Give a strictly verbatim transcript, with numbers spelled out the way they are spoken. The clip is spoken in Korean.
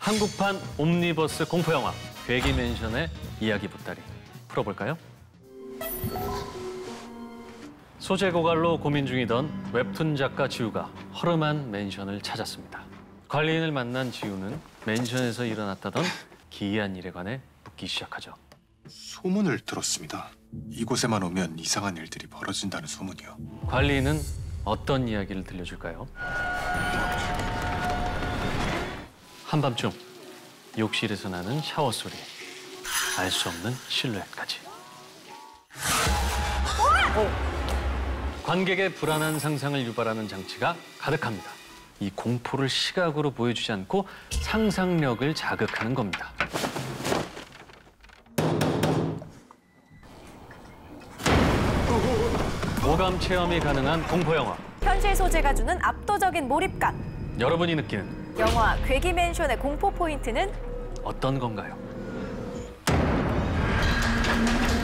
한국판 옴니버스 공포영화 괴기 맨션의 이야기 보따리 풀어볼까요? 소재 고갈로 고민 중이던 웹툰 작가 지우가 허름한 맨션을 찾았습니다. 관리인을 만난 지우는 맨션에서 일어났다던 기이한 일에 관해 묻기 시작하죠. 소문을 들었습니다. 이곳에만 오면 이상한 일들이 벌어진다는 소문이요. 관리인은 어떤 이야기를 들려줄까요? 한밤중 욕실에서 나는 샤워 소리, 알 수 없는 실루엣까지. 관객의 불안한 상상을 유발하는 장치가 가득합니다. 이 공포를 시각으로 보여주지 않고 상상력을 자극하는 겁니다. 오감 체험이 가능한 공포영화. 현실 소재가 주는 압도적인 몰입감. 여러분이 느끼는 영화 괴기 맨션의 공포 포인트는 어떤 건가요?